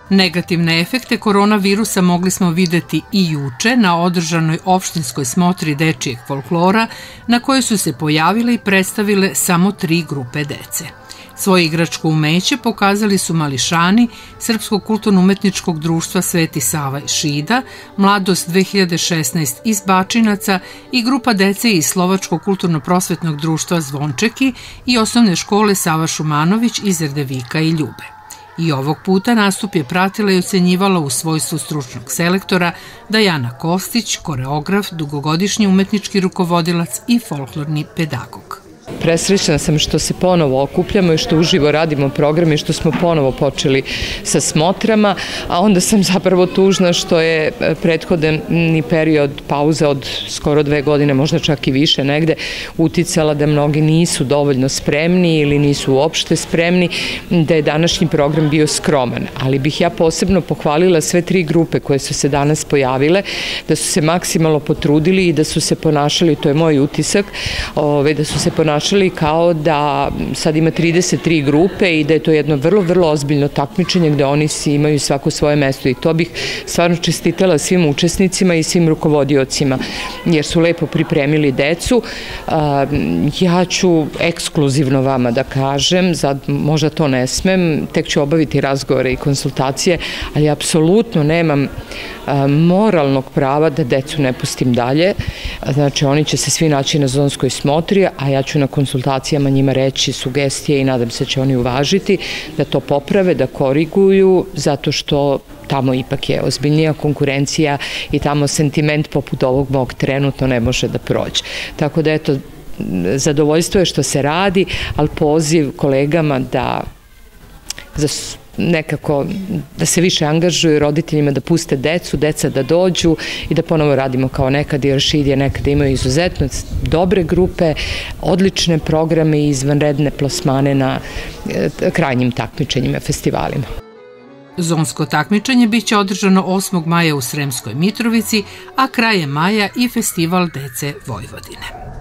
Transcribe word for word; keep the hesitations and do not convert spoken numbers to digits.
Negativne efekte koronavirusa mogli smo videti i juče na održanoj opštinskoj smotri dečijeg folklora na kojoj su se pojavile i predstavile samo tri grupe dece. Svoje igračko umeće pokazali su mališani Srpskog kulturno-umetničkog društva Sveti Sava i Šida, Mladost dve hiljade šesnaest iz Bačinaca i grupa dece iz Slovačkog kulturno-prosvetnog društva Zvončeki i osnovne škole Sava Šumanović iz Erdevika i Ljube. I ovog puta nastup je pratila i ocenjivala u svojstvu stručnog selektora Dajana Kostić, koreograf, dugogodišnji umetnički rukovodilac i folklorni pedagog. Presrećna sam što se ponovo okupljamo i što uživo radimo program i što smo ponovo počeli sa smotrama, a onda sam zapravo tužna što je prethodni period pauze od skoro dve godine, možda čak i više negde, uticala da mnogi nisu dovoljno spremni ili nisu uopšte spremni, da je današnji program bio skroman. Ali bih ja posebno pohvalila sve tri grupe koje su se danas pojavile, da su se maksimalno potrudili i da su se ponašali, to je moj utisak, da su se ponašali kao da sad ima trideset tri grupe i da je to jedno vrlo, vrlo ozbiljno takmičenje gde oni si imaju svako svoje mesto i to bih stvarno čestitala svim učesnicima i svim rukovodiocima jer su lepo pripremili decu. Ja ću ekskluzivno vama da kažem, možda to ne smem, tek ću obaviti razgovore i konsultacije, ali apsolutno nemam moralnog prava da decu ne pustim dalje. Znači, oni će se svi naći na zonskoj smotri, a ja ću na konsultacijama njima reći sugestije i nadam se će oni uvažiti, da to poprave, da koriguju, zato što tamo ipak je ozbiljnija konkurencija i tamo sentiment poput ovog mog trenutno ne može da prođe. Tako da, eto, zadovoljstvo je što se radi, ali poziv kolegama da nekako da se više angažuju, roditeljima da puste decu, deca da dođu i da ponovo radimo kao nekad, jer Šid je nekada imao izuzetno dobre grupe, odlične programe i izvanredne plasmane na krajnjim takmičenjima, festivalima. Zonsko takmičenje biće održano osmog maja u Sremskoj Mitrovici, a krajem maja i festival dece Vojvodine.